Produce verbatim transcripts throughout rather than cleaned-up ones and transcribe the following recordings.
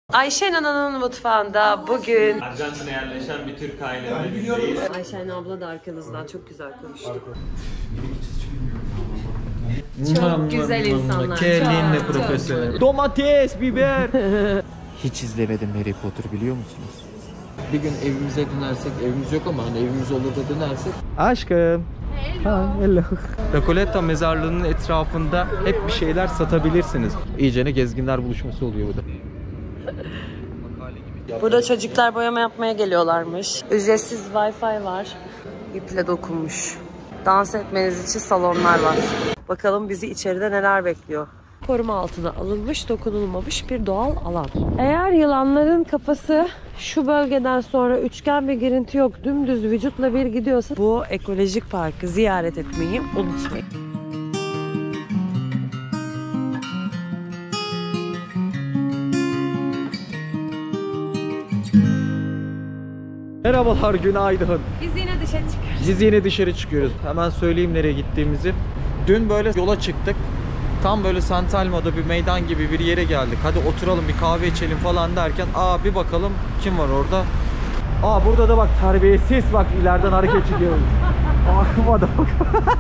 Ayşen Ana'nın mutfağında bugün Arjantin'e yerleşen bir Türk ailemizdeyiz. Ayşen abla da arkanızdan çok güzel konuştu. Çok güzel insanlar. Kellinle Çok, profesör. çok. Domates, biber. Hiç izlemedim Harry Potter, biliyor musunuz? Bir gün evimize dönersek, evimiz yok ama hani evimiz olur da dönersek. Aşkım. Hello. Hello. Recoleta mezarlığının etrafında hep bir şeyler satabilirsiniz. İyicene gezginler buluşması oluyor burada. Burada çocuklar boyama yapmaya geliyorlarmış. Ücretsiz Wi-Fi var. İple dokunmuş. Dans etmeniz için salonlar var. Bakalım bizi içeride neler bekliyor. Koruma altına alınmış, dokunulmamış bir doğal alan. Eğer yılanların kafası şu bölgeden sonra üçgen bir girinti yok, dümdüz vücutla bir gidiyorsa bu ekolojik parkı ziyaret etmeyi unutmayın. Merhabalar, günaydın. Biz yine dışarı çıkıyoruz. Biz yine dışarı çıkıyoruz. Hemen söyleyeyim nereye gittiğimizi. Dün böyle yola çıktık. Tam böyle Santelmo'da bir meydan gibi bir yere geldik. Hadi oturalım bir kahve içelim falan derken aa bir bakalım kim var orada. Aa burada da bak terbiyesiz, bak ileriden hareket ediyor. Aklıma da bak.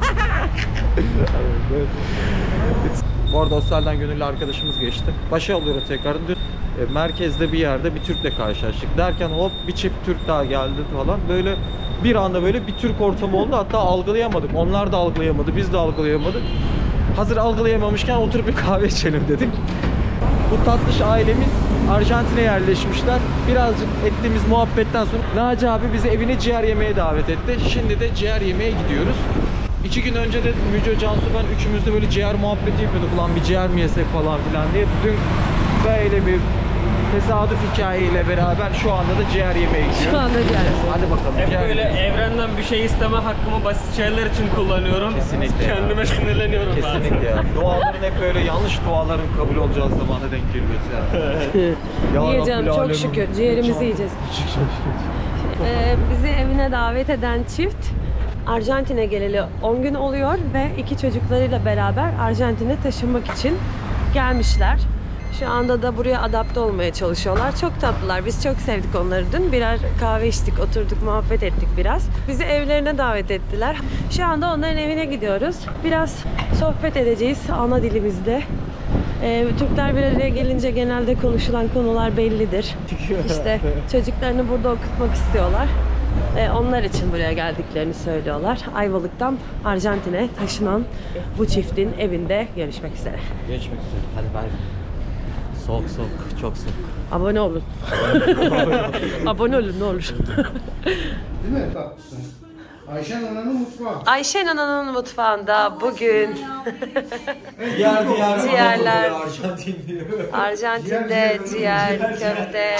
Bu arada hostelden gönüllü arkadaşımız geçti. Başa alıyor tekrar. Dün e, merkezde bir yerde bir Türk'le karşılaştık. Derken hop bir çift Türk daha geldi falan. Böyle bir anda böyle bir Türk ortamı oldu. Hatta algılayamadık. Onlar da algılayamadı. Biz de algılayamadık. Hazır algılayamamışken oturup bir kahve içelim dedik. Bu tatlış ailemiz Arjantin'e yerleşmişler. Birazcık ettiğimiz muhabbetten sonra Naci abi bizi evine ciğer yemeye davet etti. Şimdi de ciğer yemeye gidiyoruz. İki gün önce de Müco, Cansu, ben üçümüz de böyle ciğer muhabbeti yapıyorduk. Ulan bir ciğer mi yesek falan filan diye. Dün böyle bir tesadüf hikayeyle beraber şu anda da ciğer yemeye gidiyoruz. Şu anda ciğer. Hadi bakalım. Hep ciğer böyle yiyeceğiz. evrenden bir şey isteme hakkımı basit şeyler için kullanıyorum. Kesinlikle ya. Kendime sinirleniyorum bazen. Kesinlikle ya. Duaların hep böyle yanlış duaların kabul olacağı zamana denk geliyoruz yani. Yiyeceğim çok şükür. Ciğerimizi yiyeceğiz. Ee, bizi evine davet eden çift Arjantin'e geleli on gün oluyor ve iki çocuklarıyla beraber Arjantin'e taşınmak için gelmişler. Şu anda da buraya adapte olmaya çalışıyorlar. Çok tatlılar. Biz çok sevdik onları dün. Birer kahve içtik, oturduk, muhabbet ettik biraz. Bizi evlerine davet ettiler. Şu anda onların evine gidiyoruz. Biraz sohbet edeceğiz ana dilimizde. Ee, Türkler bir araya gelince genelde konuşulan konular bellidir. İşte çocuklarını burada okutmak istiyorlar. Ee, onlar için buraya geldiklerini söylüyorlar. Ayvalık'tan Arjantin'e taşınan bu çiftin evinde görüşmek üzere. Görüşmek üzere. Hadi bay bay. Soğuk soğuk, çok soğuk. Abone olun. Abone olun ne olur. Değil mi tatlısın? Ayşen Ana'nın mutfağı. Ayşen Ana'nın mutfağında bugün Diğer diğer ciğerler, Arjantin diyor. Arjantin'de ciğer, köfte,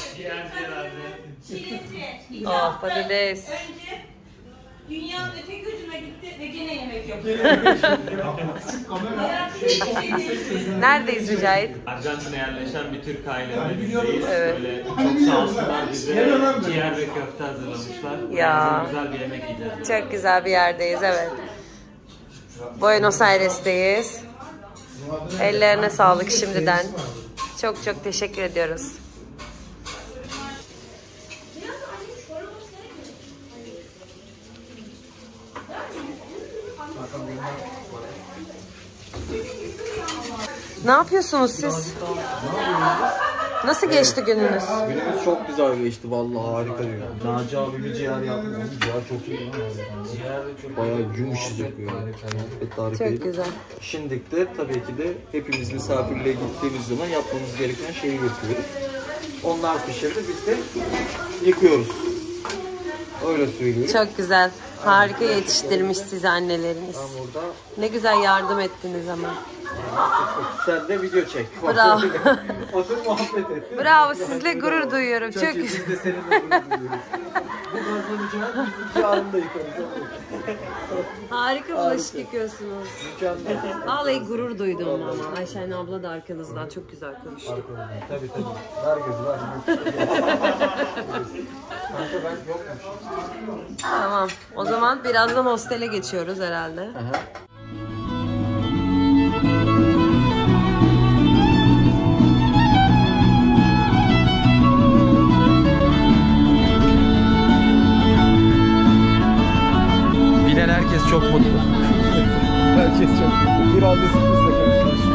oh, patates. Dünyanın öteki ucuna gitti ve gene yemek yapıyor. Neredeyiz Mücahit? Arjantin'e yerleşen bir Türk ailemizdeyiz. Evet. Böyle çok sağ olsunlar bize ciğer ve köfte hazırlamışlar. Ya. Çok güzel bir yemek yiyeceğiz. Çok güzel bir yerdeyiz, evet. Buenos Aires'teyiz. Ellerine sağlık şimdiden. Çok çok teşekkür ediyoruz. Ne yapıyorsunuz siz? Nasıl geçti gününüz? Günümüz çok güzel geçti vallahi, harika diyor. Naci abi bir ciğer yapmış. Ciğer çok iyi. Ciğer de çok bayağı yumuşacık böyle. Evet, harika. Çok güzel. Şimdi de tabii ki de hepimiz misafirliğe gittiğimiz zaman yapmamız gereken şeyi yapıyoruz. Onlar pişirdi, biz de yıkıyoruz. Öyle söylüyorum. Çok güzel. Harika yetiştirmiş sizi anneleriniz. Ben burada Ne güzel yardım ettiniz ama. sen de video çek. Bravo. Otur muhabbet et. Bravo, sizle gurur duyuyorum. Çok Çok iyi, güzel. biz de seninle gurur duyuyoruz. Bu kazanacağız, biz yarın da yıkarız. Harika bulaşık yıkıyorsunuz. Mükemmel. Vallahi gurur duydum ama. Ayşen abla da arkanızdan çok güzel konuştu. Tabii tabii. Ver gözü, ver. Kanka ben yokmuş. Tamam. O zaman birazdan hostele geçiyoruz herhalde. Aha. çok mutlu. Herkes çok mutlu. Bir anda sürprizle karşılaştık.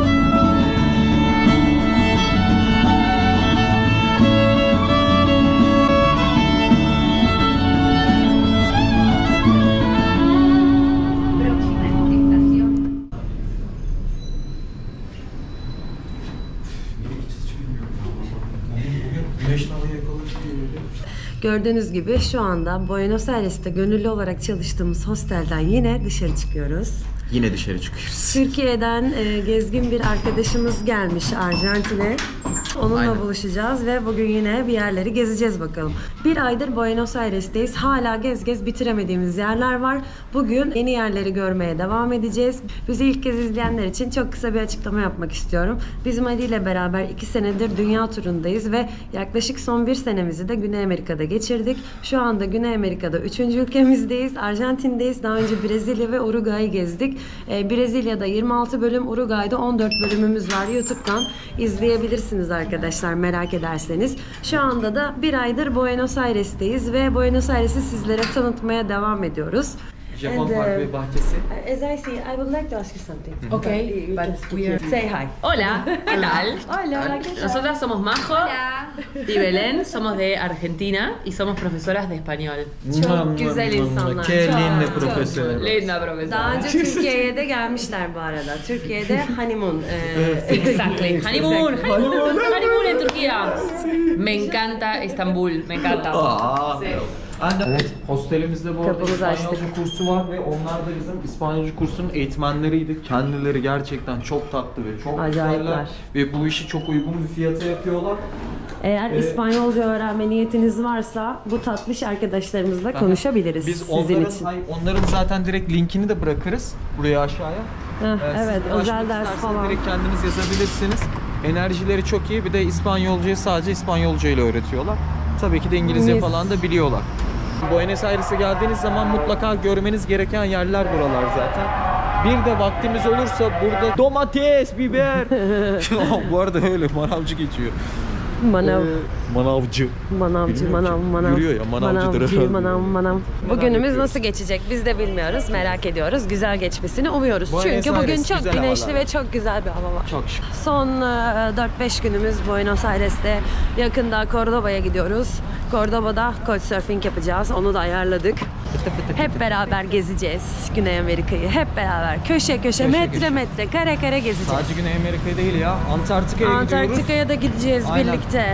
Gördüğünüz gibi şu anda Buenos Aires'te gönüllü olarak çalıştığımız hostelden yine dışarı çıkıyoruz. Yine dışarı çıkıyoruz. Türkiye'den e, gezgin bir arkadaşımız gelmiş Arjantin'e. Onunla Aynen. buluşacağız ve bugün yine bir yerleri gezeceğiz bakalım. Bir aydır Buenos Aires'teyiz. Hala gez gez bitiremediğimiz yerler var. Bugün yeni yerleri görmeye devam edeceğiz. Bizi ilk kez izleyenler için çok kısa bir açıklama yapmak istiyorum. Biz Madi ile beraber iki senedir dünya turundayız ve yaklaşık son bir senemizi de Güney Amerika'da geçirdik. Şu anda Güney Amerika'da üçüncü ülkemizdeyiz. Arjantin'deyiz. Daha önce Brezilya ve Uruguay'ı gezdik. Ee, Brezilya'da yirmi altı bölüm, Uruguay'da on dört bölümümüz var. YouTube'dan izleyebilirsiniz arkadaşlar merak ederseniz. Şu anda da bir aydır Buenos Aires'teyiz ve Buenos Aires'i sizlere tanıtmaya devam ediyoruz. Japon And, uh, Park ve bahçesi. As I see, I would like to ask you something. Okay, You but just we are- say hi. Hola, ¿qué tal? Hola, ¿qué tal? Nosotras somos Majo y Belén, somos de Argentina y somos profesoras de español. Çok güzel insanlar. Ke Çok, linda çok. profesör. Linda Daha profesora. önce Türkiye'ye de gelmişler bu arada. Türkiye'de honeymoon. e, Exactly. Honeymoon, honeymoon, honeymoon en Turquía. Me encanta Estambul, me encanta. Aa, evet, hostelimizde bu arada Kapımızı İspanyolca açtık. kursu var ve onlar da bizim İspanyolca kursunun eğitmenleriydi. Kendileri gerçekten çok tatlı ve çok Acayipler. güzeller ve bu işi çok uygun bir fiyata yapıyorlar. Eğer İspanyolca öğrenme niyetiniz varsa bu tatlış arkadaşlarımızla konuşabiliriz Biz sizin onların, için. hayır, onların zaten direkt linkini de bırakırız buraya aşağıya. Heh, Ee, siz evet, ulaşmak özel ders isterseniz falan. direkt kendiniz yazabilirsiniz. Enerjileri çok iyi. Bir de İspanyolcayı sadece İspanyolca ile öğretiyorlar. Tabii ki de İngilizce Mis. falan da biliyorlar. Buenos Aires'e geldiğiniz zaman mutlaka görmeniz gereken yerler buralar zaten. Bir de vaktimiz olursa burada domates, biber. Bu arada öyle manavcı geçiyor. Manav, Ee, manavcı. manavcı, Bilmiyorum manav, ki. manav. Yürüyor ya, manavcıdır Manavcı, herhalde. manav, manav. Neler Bugünümüz yapıyoruz? nasıl geçecek biz de bilmiyoruz, merak ediyoruz. Güzel geçmesini umuyoruz. Buenos Çünkü bugün Aires çok güzel güneşli havalar. ve çok güzel bir hava var. Çok şık. Son e, dört beş günümüz Buenos Aires'te. Yakında Cordoba'ya gidiyoruz. Cordoba'da couchsurfing yapacağız. Onu da ayarladık. Hep beraber gezeceğiz Güney Amerika'yı. Hep beraber köşe köşe, Köşe metre köşe. metre, kare kare gezeceğiz. Sadece Güney Amerika değil ya. Antarktika'ya gidiyoruz. Antarktika'ya da gideceğiz Aynen. birlikte.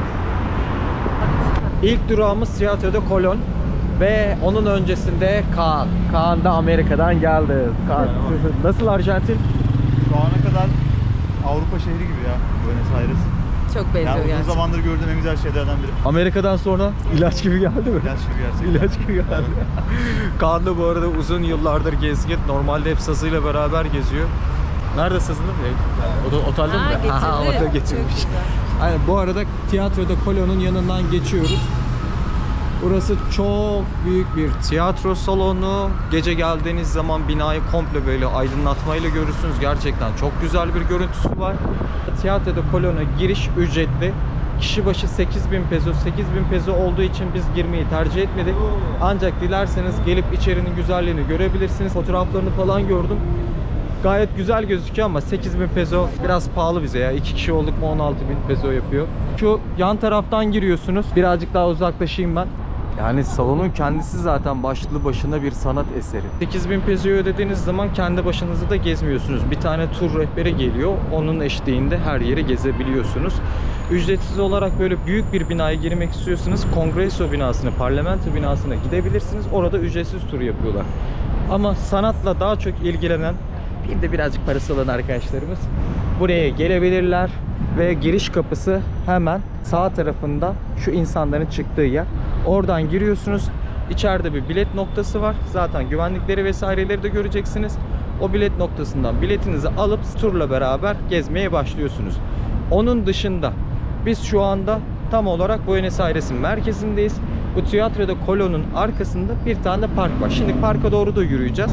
İlk durağımız Teatro de Colón ve onun öncesinde Kaan. Kaan da Amerika'dan geldi. Kaan. Nasıl Arjantin? Şu ana kadar Avrupa şehri gibi ya Buenos Aires. Çok Yani benziyor uzun gerçekten. zamandır gördüğüm en güzel şeylerden biri. Amerika'dan sonra ilaç gibi geldi mi? İlaç gibi gerçekten. İlaç gibi geldi. Kaan da bu arada uzun yıllardır gezgin. Normalde hep sazıyla beraber geziyor. Nerede sazını? O da otelde Ha, mi? getirdi. Aha, orada Çok getirmiş. güzel. Aynen, bu arada Teatro de Colón'un yanından geçiyoruz. Burası çok büyük bir tiyatro salonu. Gece geldiğiniz zaman binayı komple böyle aydınlatmayla görürsünüz. Gerçekten çok güzel bir görüntüsü var. Teatro de Colón'a giriş ücretli. Kişi başı sekiz bin peso. sekiz bin peso olduğu için biz girmeyi tercih etmedik. Ancak dilerseniz gelip içerinin güzelliğini görebilirsiniz. Fotoğraflarını falan gördüm. Gayet güzel gözüküyor ama sekiz bin peso biraz pahalı bize ya. İki kişi olduk mu on altı bin peso yapıyor. Şu yan taraftan giriyorsunuz. Birazcık daha uzaklaşayım ben. Yani salonun kendisi zaten başlı başına bir sanat eseri. sekiz bin pesoyu ödediğiniz zaman kendi başınıza da gezmiyorsunuz. Bir tane tur rehberi geliyor. Onun eşliğinde her yeri gezebiliyorsunuz. Ücretsiz olarak böyle büyük bir binaya girmek istiyorsanız Kongreso binasına, parlamento binasına gidebilirsiniz. Orada ücretsiz tur yapıyorlar. Ama sanatla daha çok ilgilenen, bir de birazcık parası olan arkadaşlarımız buraya gelebilirler. Ve giriş kapısı hemen sağ tarafında, şu insanların çıktığı yer. Oradan giriyorsunuz. İçeride bir bilet noktası var. Zaten güvenlikleri vesaireleri de göreceksiniz. O bilet noktasından biletinizi alıp turla beraber gezmeye başlıyorsunuz. Onun dışında biz şu anda tam olarak Buenos Aires'in merkezindeyiz. Bu Teatro de Colón'un arkasında bir tane park var. Şimdi parka doğru da yürüyeceğiz.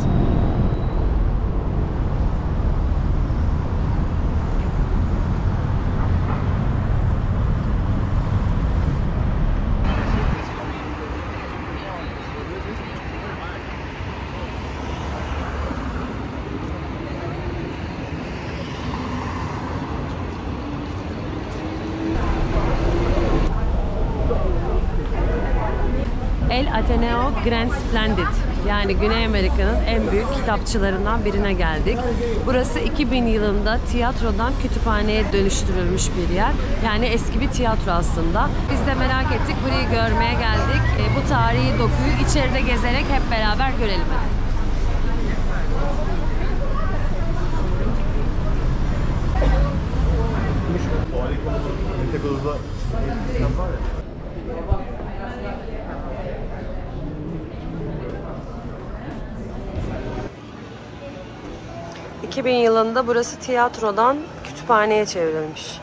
El Ateneo Grand Splendid. Yani Güney Amerika'nın en büyük kitapçılarından birine geldik. Burası iki bin yılında tiyatrodan kütüphaneye dönüştürülmüş bir yer. Yani eski bir tiyatro aslında. Biz de merak ettik, burayı görmeye geldik. E, bu tarihi dokuyu içeride gezerek hep beraber görelim. iki bin yılında burası tiyatrodan kütüphaneye çevrilmiş.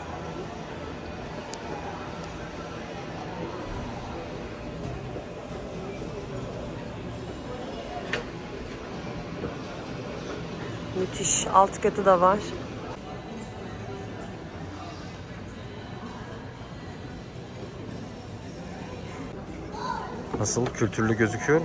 Müthiş. Alt katı da var. Nasıl? Kültürlü gözüküyor mu?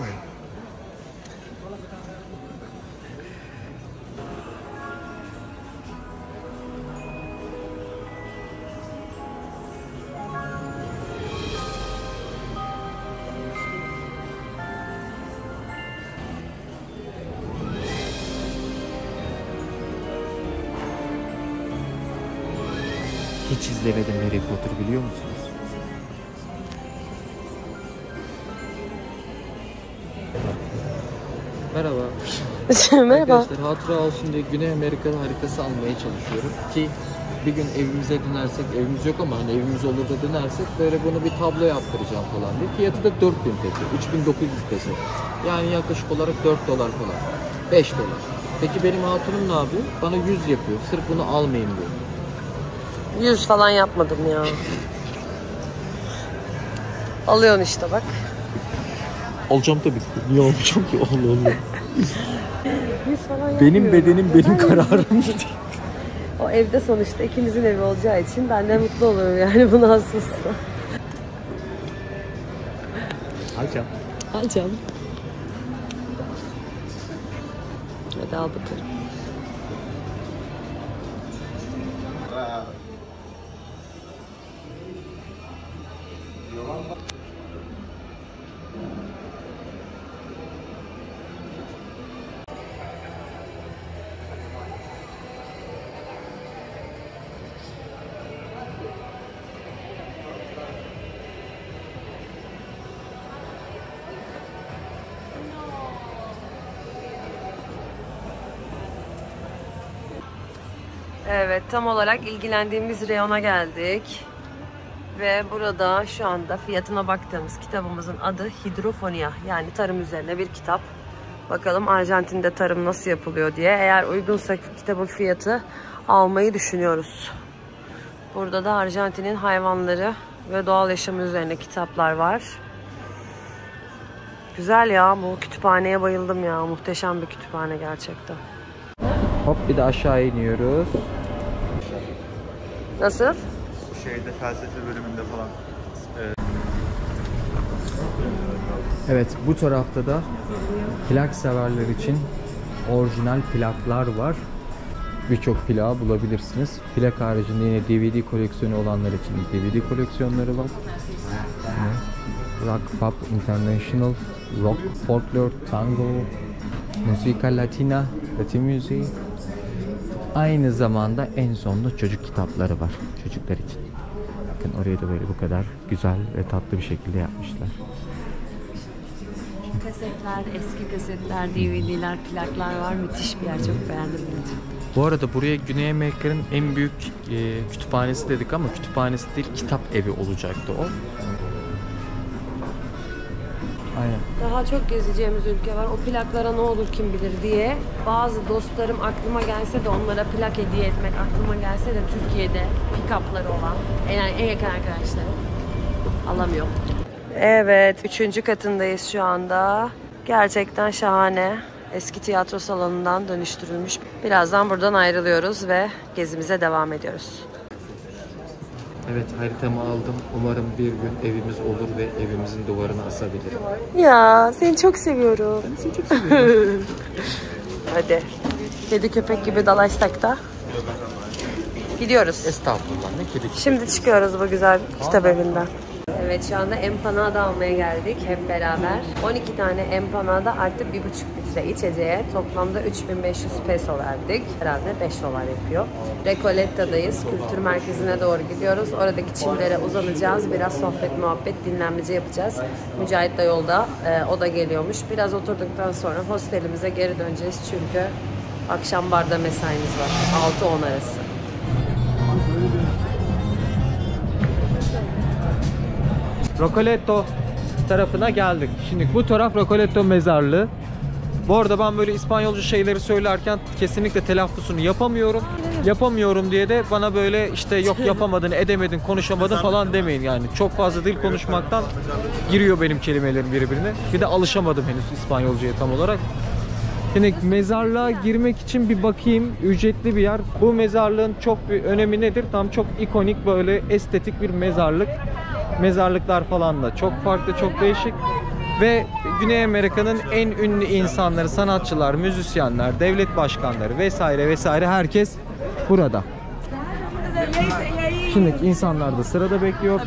Hiç izlemedim Harry Potter, biliyor musunuz? Merhaba. Merhaba. Arkadaşlar, hatıra olsun diye Güney Amerika haritası almaya çalışıyorum ki bir gün evimize dönersek, evimiz yok ama hani evimiz olur da dönersek böyle bunu bir tablo yaptıracağım falan diye. Fiyatı da dört bin peso, üç bin dokuz yüz peso. Yani yaklaşık olarak dört dolar falan. beş dolar. Peki benim hatunum ne yapıyor? Bana yüz yapıyor. Sırf bunu almayayım diyor. Yüz falan yapmadım ya. Alıyorsun işte bak. Alacağım tabii. Niye almayacağım ki? Allah Allah. Yüz falan Benim yapmıyorum. bedenim benim kararım. O evde sonuçta ikimizin evi olacağı için ben de mutlu olurum yani buna hassasla. Alacağım. Alacağım. Hadi al bakalım. Evet, tam olarak ilgilendiğimiz reyona geldik. Ve burada şu anda fiyatına baktığımız kitabımızın adı Hidrofonia. Yani tarım üzerine bir kitap. Bakalım Arjantin'de tarım nasıl yapılıyor diye. Eğer uygunsa kitabın fiyatı almayı düşünüyoruz. Burada da Arjantin'in hayvanları ve doğal yaşamı üzerine kitaplar var. Güzel ya, bu kütüphaneye bayıldım ya. Muhteşem bir kütüphane gerçekten. Hop, bir de aşağı iniyoruz. Nasıl? Şeyde felsefe bölümünde falan. Evet, bu tarafta da plak severler için orijinal plaklar var. Birçok plağı bulabilirsiniz. Plak haricinde yine D V D koleksiyonu olanlar için D V D koleksiyonları var. Rock Pop International, Rock, Folklore, Tango, Musika Latina, Latin müziği. Aynı zamanda en sonunda çocuk kitapları var çocuklar için. Bakın orayı da böyle bu kadar güzel ve tatlı bir şekilde yapmışlar. Kasetler, eski kasetler, D V D'ler, plaklar var. Müthiş bir yer. Çok beğendim. Bu arada buraya Güney Amerika'nın en büyük e, kütüphanesi dedik ama kütüphanesi değil, kitap evi olacaktı o. Aynen. Daha çok gezeceğimiz ülke var. O plaklara ne olur kim bilir diye. Bazı dostlarım aklıma gelse de onlara plak hediye etmek aklıma gelse de Türkiye'de pick-up'ları olan yani en yakın arkadaşlarım alamıyorum. Evet, üçüncü katındayız şu anda. Gerçekten şahane. Eski tiyatro salonundan dönüştürülmüş. Birazdan buradan ayrılıyoruz ve gezimize devam ediyoruz. Evet, haritamı aldım. Umarım bir gün evimiz olur ve evimizin duvarına asabilirim. Ya seni çok seviyorum. Ben seni çok seviyorum. Hadi. Kedi köpek gibi dalaşsak da gidiyoruz. Estağfurullah, ne kedi. Şimdi çıkıyoruz bu güzel kitap evinden. Evet, şu anda empanada almaya geldik hep beraber. on iki tane empanada artı bir buçuk litre içeceğe toplamda üç bin beş yüz peso verdik. Herhalde beş dolar yapıyor. Recoletta'dayız. Kültür merkezine doğru gidiyoruz. Oradaki çimlere uzanacağız. Biraz sohbet, muhabbet, dinlenmece yapacağız. Mücahit de yolda. E, o da geliyormuş. Biraz oturduktan sonra hostelimize geri döneceğiz. Çünkü akşam barda mesaimiz var. altı on arası. Recoleto tarafına geldik. Şimdi bu taraf Recoleto mezarlığı. Bu arada ben böyle İspanyolca şeyleri söylerken kesinlikle telaffuzunu yapamıyorum. Yapamıyorum diye de bana böyle işte yok yapamadın, edemedin, konuşamadın falan demeyin yani. Çok fazla dil konuşmaktan giriyor benim kelimelerim birbirine. Bir de alışamadım henüz İspanyolcaya tam olarak. Şimdi mezarlığa girmek için bir bakayım. Ücretli bir yer. Bu mezarlığın çok bir önemi nedir? Tam çok ikonik, böyle estetik bir mezarlık. Mezarlıklar falan da çok farklı, çok değişik. Ve Güney Amerika'nın en ünlü insanları, sanatçılar, müzisyenler, devlet başkanları vesaire vesaire herkes burada. Şimdi insanlar da sırada bekliyor.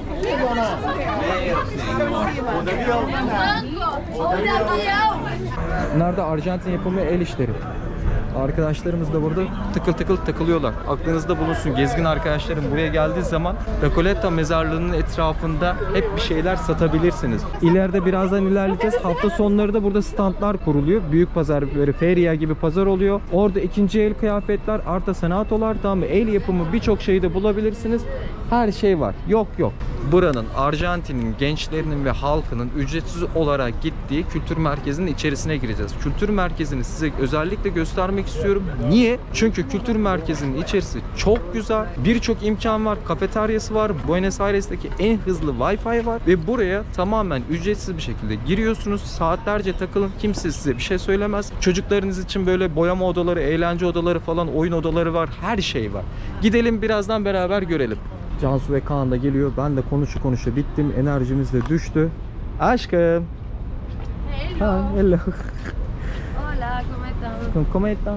Nerede? Arjantin yapımı el işleri. Arkadaşlarımız da burada tıkıl tıkıl takılıyorlar. Aklınızda bulunsun, gezgin arkadaşlarım buraya geldiği zaman Recoleta mezarlığının etrafında hep bir şeyler satabilirsiniz. İleride birazdan ilerleyeceğiz. Hafta sonları da burada standlar kuruluyor. Büyük pazar, böyle feria gibi pazar oluyor. Orada ikinci el kıyafetler, artesanatolar, tamam mı? El yapımı birçok şeyi de bulabilirsiniz. Her şey var. Yok yok. Buranın, Arjantin'in gençlerinin ve halkının ücretsiz olarak gittiği kültür merkezinin içerisine gireceğiz. Kültür merkezini size özellikle göstermek istiyorum. Niye? Çünkü kültür merkezinin içerisi çok güzel. Birçok imkan var. Kafeteryası var. Buenos Aires'teki en hızlı Wi-Fi var. Ve buraya tamamen ücretsiz bir şekilde giriyorsunuz. Saatlerce takılın. Kimse size bir şey söylemez. Çocuklarınız için böyle boyama odaları, eğlence odaları falan, oyun odaları var. Her şey var. Gidelim birazdan beraber görelim. Cansu ve Kaan da geliyor. Ben de konuşu konuşu bittim. Enerjimiz de düştü. Aşkım. Hello. Ha, hello. Hola, ¿cómo estás? ¿Cómo están?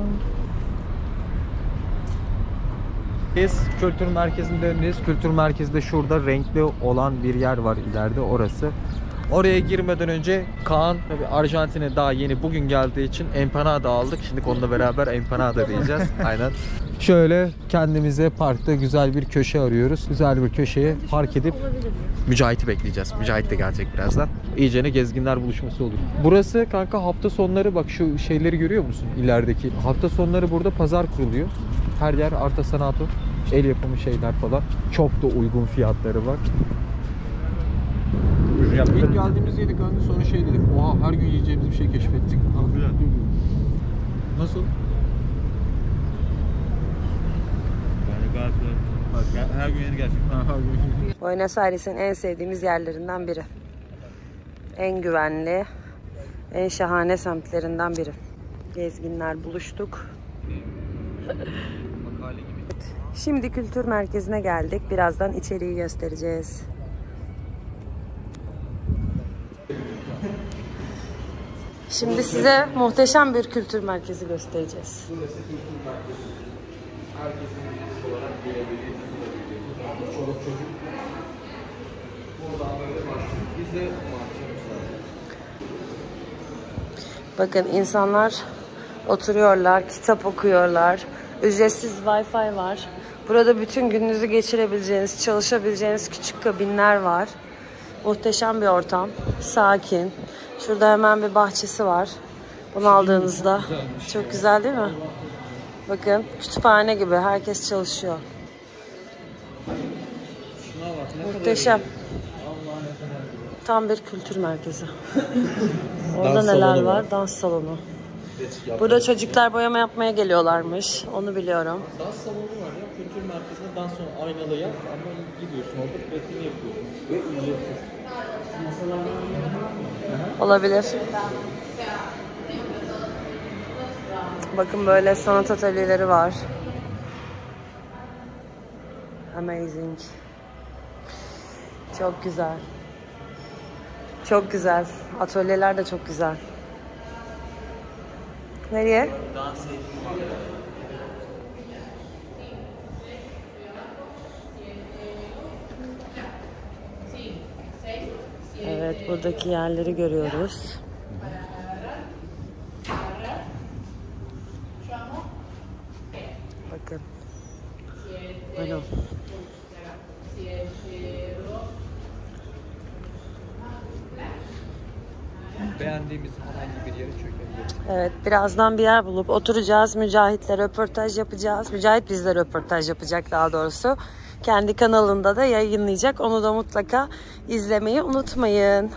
Biz kültür merkezinde önündeyiz. Kültür merkezinde şurada renkli olan bir yer var ileride, orası. Oraya girmeden önce Kaan tabii Arjantin'e daha yeni bugün geldiği için empanada aldık. Şimdi onunla beraber empanada diyeceğiz. Aynen. Şöyle kendimize parkta güzel bir köşe arıyoruz. Güzel bir köşeye park edip Mücahit'i bekleyeceğiz. Mücahit de gelecek birazdan. İyicene gezginler buluşması oluyor. Burası kanka hafta sonları, bak şu şeyleri görüyor musun ilerideki? Hafta sonları burada pazar kuruluyor. Her yer artesanato, el yapımı şeyler falan. Çok da uygun fiyatları var. İlk geldiğimiz yedik önce, sonra şey dedik. Oha, her gün yiyeceğimiz bir şey keşfettik. Nasıl? Her gün yeni gerçekten. Buenos Aires'in en sevdiğimiz yerlerinden biri. En güvenli, en şahane semtlerinden biri. Gezginler buluştuk. Şimdi kültür merkezine geldik. Birazdan içeriği göstereceğiz. Şimdi size muhteşem bir kültür merkezi göstereceğiz. Burası kültür merkezi. Herkesin üyesi olarak gelebildiği, çoluk çocuk. Buradan böyle başlıyor. Biz de bakın, insanlar oturuyorlar, kitap okuyorlar. Ücretsiz Wi-Fi var. Burada bütün gününüzü geçirebileceğiniz, çalışabileceğiniz küçük kabinler var. Muhteşem bir ortam. Sakin. Şurada hemen bir bahçesi var. Bunu aldığınızda çok güzel değil mi? Bakın, kütüphane gibi. Herkes çalışıyor. Muhteşem. Tam bir kültür merkezi. Orada neler var? Dans salonu. Burada çocuklar boyama yapmaya geliyorlarmış. Onu biliyorum. dans salonu var ya. Kültür merkezinde dans salonu, aynalı yer ama gidiyorsun orada pratiğini yapıyorsun. Ve ücretsiz. Olabilir. Bakın, böyle sanat atölyeleri var. Amazing. Çok güzel. Çok güzel. Atölyeler de çok güzel. Nereye? Evet, buradaki yerleri görüyoruz. Bakın. Balon. Beğendiğimiz herhangi bir yere çökebiliriz. Evet, birazdan bir yer bulup oturacağız. Mücahit'le röportaj yapacağız. Mücahit bizle röportaj yapacak daha doğrusu. Kendi kanalında da yayınlayacak. Onu da mutlaka izlemeyi unutmayın.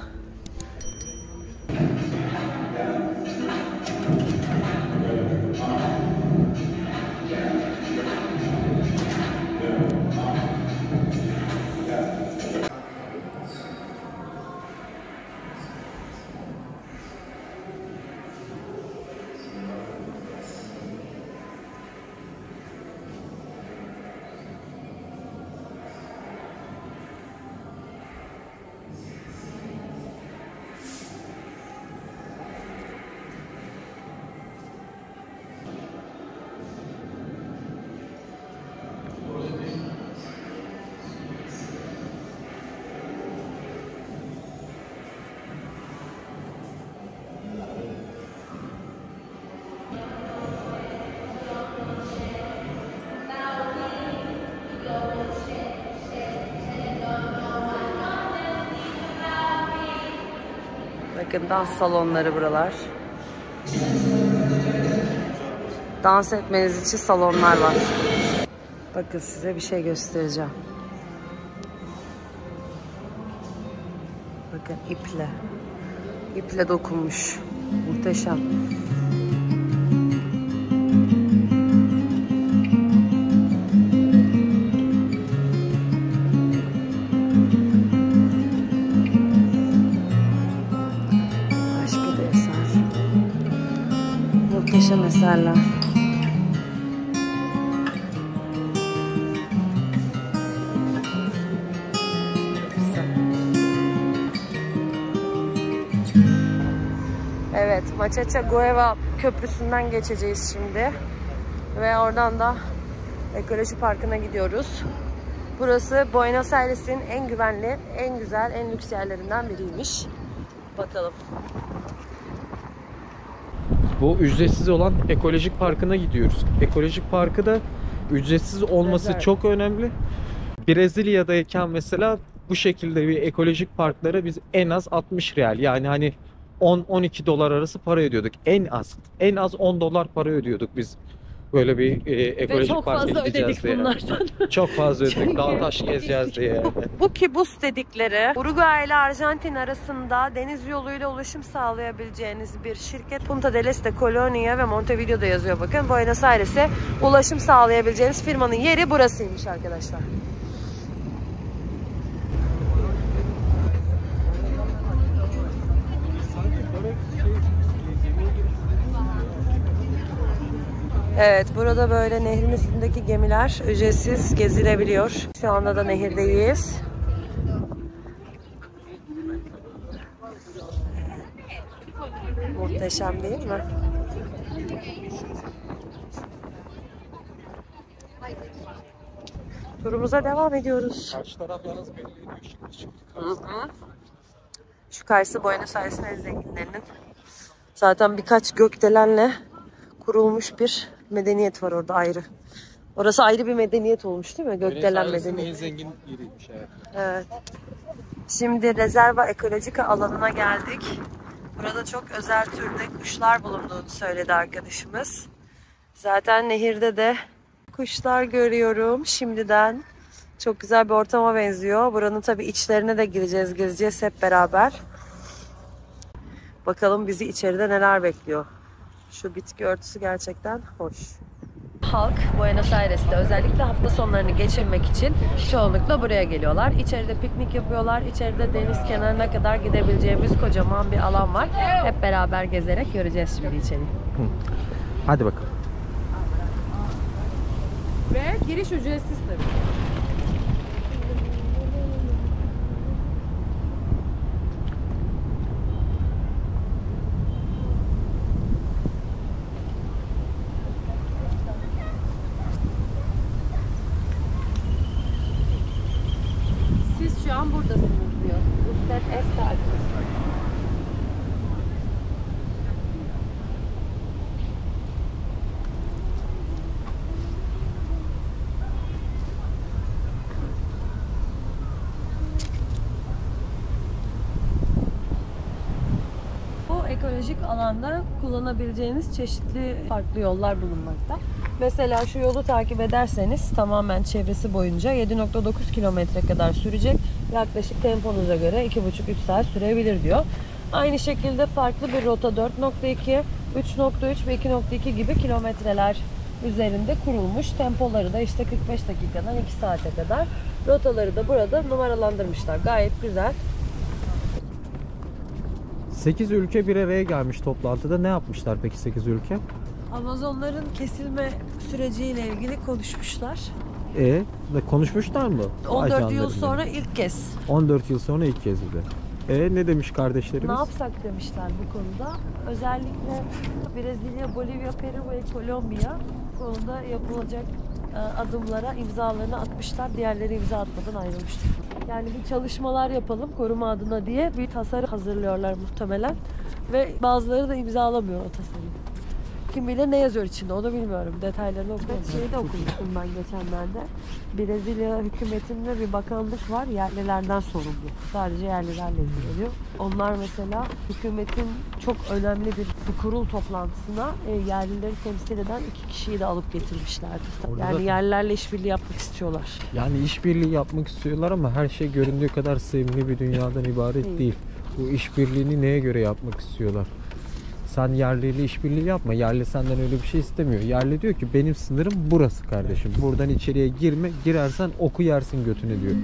Bakın dans salonları buralar. Dans etmeniz için salonlar var. Bakın size bir şey göstereceğim. Bakın iple. İple dokunmuş. Muhteşem. Muhteşem eserler. Evet, Machacha-Gueva Köprüsü'nden geçeceğiz şimdi. Ve oradan da Ekoloji Parkı'na gidiyoruz. Burası Buenos Aires'in en güvenli, en güzel, en lüks yerlerinden biriymiş. Bakalım. Bu ücretsiz olan ekolojik parkına gidiyoruz. Ekolojik parkı da ücretsiz olması Evet. çok önemli. Brezilya'dayken mesela bu şekilde bir ekolojik parklara biz en az altmış real, yani hani on on iki dolar arası para ödüyorduk. En az. En az on dolar para ödüyorduk biz. Böyle bir e, ekolojik Ve çok parka fazla gideceğiz ödedik diye. bunlardan. Çok fazla ödedik. Çünkü- Dağ taş gezeceğiz diye. Yani. Bu kibus dedikleri Uruguay ile Arjantin arasında deniz yoluyla ulaşım sağlayabileceğiniz bir şirket. Punta del Este, Colonia ve Montevideo'da yazıyor bakın. Buenos Aires'e ulaşım sağlayabileceğiniz firmanın yeri burasıymış arkadaşlar. Evet, burada böyle nehrin üstündeki gemiler ücretsiz gezilebiliyor. Şu anda da nehirdeyiz. Muhteşem değil mi? Turumuza devam ediyoruz. Karşı taraf yalnız belli ediyor. Şimdi çıktık. Hı hı. Şu karşısı Buenos Aires'in en zenginlerinin. Zaten birkaç gökdelenle kurulmuş bir medeniyet var orada ayrı. Orası ayrı bir medeniyet olmuş değil mi? Gökdelen Buenos Aires'in en medeniyeti. zengin yeriymiş evet. Evet. Şimdi Rezerva Ekolojika alanına geldik. Burada çok özel türde kuşlar bulunduğunu söyledi arkadaşımız. Zaten nehirde de kuşlar görüyorum şimdiden. Çok güzel bir ortama benziyor. Buranın tabii içlerine de gireceğiz, gezeceğiz hep beraber. Bakalım bizi içeride neler bekliyor. Şu bitki örtüsü gerçekten hoş. Halk Buenos Aires'te özellikle hafta sonlarını geçirmek için çoğunlukla buraya geliyorlar. İçeride piknik yapıyorlar. İçeride deniz kenarına kadar gidebileceğimiz kocaman bir alan var. Hep beraber gezerek göreceğiz şimdi içeri. Hadi bakalım. Ve giriş ücretsiz tabii. Siz şu şu an buradasınız diyor. Usted está aquí. Bu ekolojik alanda kullanabileceğiniz çeşitli farklı yollar bulunmakta. Mesela şu yolu takip ederseniz tamamen çevresi boyunca yedi nokta dokuz kilometre kadar sürecek. Yaklaşık temponuza göre iki buçuk üç saat sürebilir diyor. Aynı şekilde farklı bir rota dört nokta iki, üç nokta üç ve iki nokta iki gibi kilometreler üzerinde kurulmuş. Tempoları da işte kırk beş dakikadan iki saate kadar. Rotaları da burada numaralandırmışlar. Gayet güzel. sekiz ülke bir araya gelmiş toplantıda. Ne yapmışlar peki sekiz ülke? Amazonların kesilme süreciyle ilgili konuşmuşlar. E, konuşmuşlar mı? on dört yıl Ajanlarıyla. sonra ilk kez. on dört yıl sonra ilk kez bir de. E ne demiş kardeşlerimiz? Ne yapsak demişler bu konuda. Özellikle Brezilya, Bolivya, Peru ve Kolombiya bu konuda yapılacak adımlara imzalarını atmışlar. Diğerleri imza atmadan ayrılmıştır. Yani bir çalışmalar yapalım koruma adına diye bir tasarı hazırlıyorlar muhtemelen. Ve bazıları da imzalamıyor o tasarıyı. Kim bilir ne yazıyor içinde onu bilmiyorum. Detaylarını okuyorum. Şeyi de okumuştum ben geçenlerde. Brezilya hükümetinde bir bakanlık var. Yerlilerden sorumlu. Sadece yerlilerle ilgileniyor. Onlar mesela hükümetin çok önemli bir, bir kurul toplantısına e, yerlileri temsil eden iki kişiyi de alıp getirmişlerdi. Orada Yani da... yerlilerle işbirliği yapmak istiyorlar. Yani işbirliği yapmak istiyorlar ama her şey göründüğü kadar sevimli bir dünyadan ibaret değil. değil. Bu işbirliğini neye göre yapmak istiyorlar? Sen yerliyle işbirliği yapma. Yerli senden öyle bir şey istemiyor. Yerli diyor ki benim sınırım burası kardeşim. Buradan içeriye girme. Girersen oku yersin götüne diyor.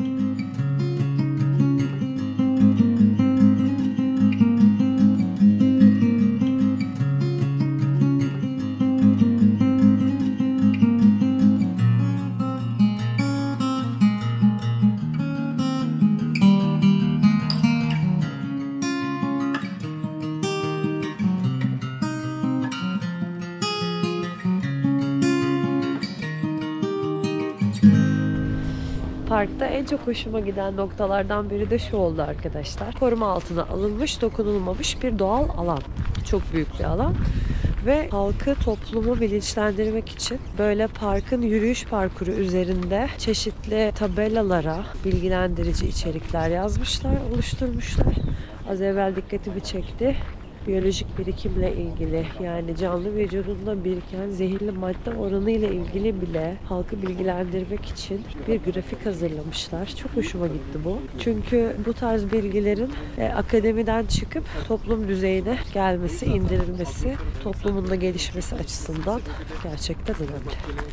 Parkta en çok hoşuma giden noktalardan biri de şu oldu arkadaşlar. Koruma altına alınmış, dokunulmamış bir doğal alan. Çok büyük bir alan. Ve halkı, toplumu bilinçlendirmek için böyle parkın yürüyüş parkuru üzerinde çeşitli tabelalara bilgilendirici içerikler yazmışlar, oluşturmuşlar. Az evvel dikkatimi çekti. Biyolojik birikimle ilgili, yani canlı vücudunda biriken zehirli madde oranı ile ilgili bile halkı bilgilendirmek için bir grafik hazırlamışlar. Çok hoşuma gitti bu. Çünkü bu tarz bilgilerin e, akademiden çıkıp toplum düzeyine gelmesi, indirilmesi, toplumun da gelişmesi açısından gerçekten önemli.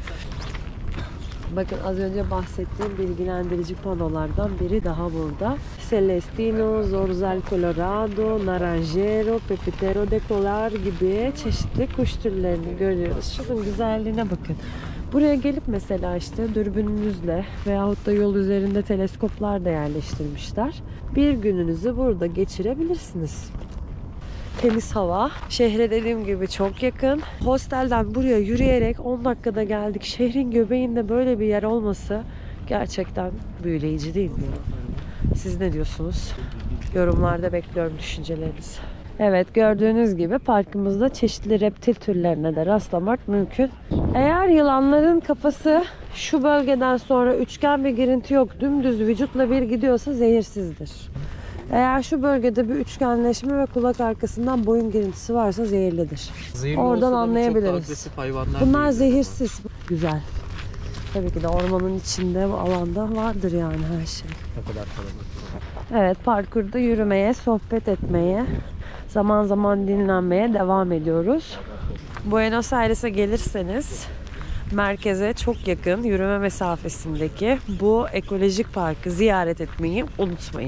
Bakın az önce bahsettiğim bilgilendirici panolardan biri daha burada. Celestino, Zorzal Colorado, Naranjero, Pepitero de Colar gibi çeşitli kuş türlerini görüyoruz. Şunun güzelliğine bakın. Buraya gelip mesela işte dürbününüzle veyahut da yol üzerinde teleskoplar da yerleştirmişler. Bir gününüzü burada geçirebilirsiniz. Temiz hava. Şehre dediğim gibi çok yakın. Hostelden buraya yürüyerek on dakikada geldik. Şehrin göbeğinde böyle bir yer olması gerçekten büyüleyici değil mi? Siz ne diyorsunuz? Yorumlarda bekliyorum düşüncelerinizi. Evet, gördüğünüz gibi parkımızda çeşitli reptil türlerine de rastlamak mümkün. Eğer yılanların kafası şu bölgeden sonra üçgen bir girinti yok, dümdüz vücutla bir gidiyorsa zehirsizdir. Eğer şu bölgede bir üçgenleşme ve kulak arkasından boyun girintisi varsa zehirlidir. Zehirli Oradan olsa da anlayabiliriz. Bunlar zehirsiz. Güzel. Tabii ki de ormanın içinde, bu alanda vardır yani her şey. Ne kadar kalabalık. Evet, parkurda yürümeye, sohbet etmeye, zaman zaman dinlenmeye devam ediyoruz. Buenos Aires'e gelirseniz merkeze çok yakın, yürüme mesafesindeki bu ekolojik parkı ziyaret etmeyi unutmayın.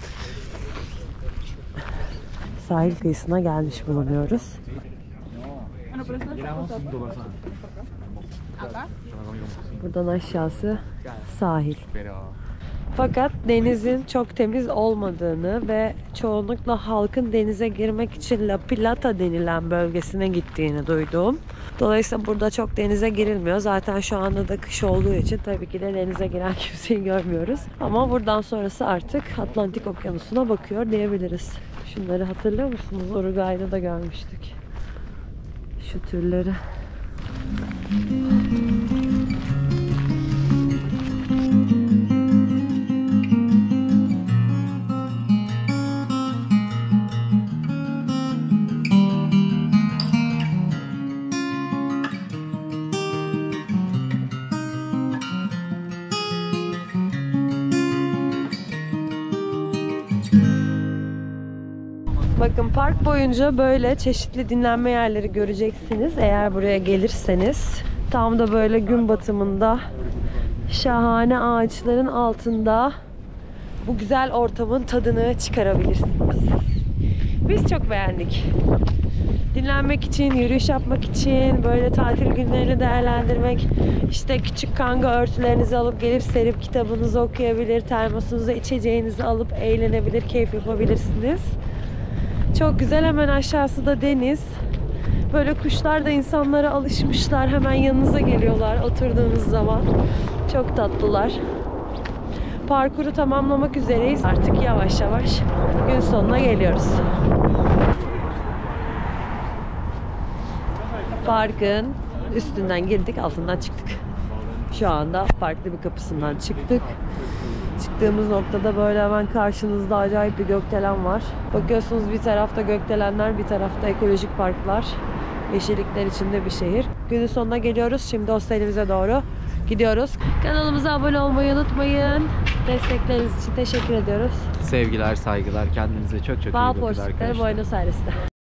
Sahil kıyısına gelmiş bulunuyoruz. Buradan aşağısı sahil. Fakat denizin çok temiz olmadığını ve çoğunlukla halkın denize girmek için La Plata denilen bölgesine gittiğini duydum. Dolayısıyla burada çok denize girilmiyor. Zaten şu anda da kış olduğu için tabii ki de denize giren kimseyi görmüyoruz. Ama buradan sonrası artık Atlantik Okyanusu'na bakıyor diyebiliriz. Şunları hatırlıyor musunuz? Uruguay'da da görmüştük. Şu türleri. Bakın park boyunca böyle çeşitli dinlenme yerleri göreceksiniz eğer buraya gelirseniz. Tam da böyle gün batımında şahane ağaçların altında bu güzel ortamın tadını çıkarabilirsiniz. Biz çok beğendik. Dinlenmek için, yürüyüş yapmak için, böyle tatil günlerini değerlendirmek, işte küçük kanga örtülerinizi alıp gelip serip kitabınızı okuyabilir, termosunuza içeceğinizi alıp eğlenebilir, keyif yapabilirsiniz. Çok güzel. Hemen aşağısı da deniz. Böyle kuşlar da insanlara alışmışlar. Hemen yanınıza geliyorlar oturduğunuz zaman. Çok tatlılar. Parkuru tamamlamak üzereyiz. Artık yavaş yavaş gün sonuna geliyoruz. Parkın üstünden girdik, altından çıktık. Şu anda farklı bir kapısından çıktık. Çıktığımız noktada böyle hemen karşınızda acayip bir gökdelen var. Bakıyorsunuz bir tarafta gökdelenler, bir tarafta ekolojik parklar. Yeşillikler içinde bir şehir. Günün sonuna geliyoruz. Şimdi hostelimize doğru gidiyoruz. Kanalımıza abone olmayı unutmayın. Destekleriniz için teşekkür ediyoruz. Sevgiler, saygılar. Kendinize çok çok iyi bakın Valporsik'te, arkadaşlar. Buenos Aires'te.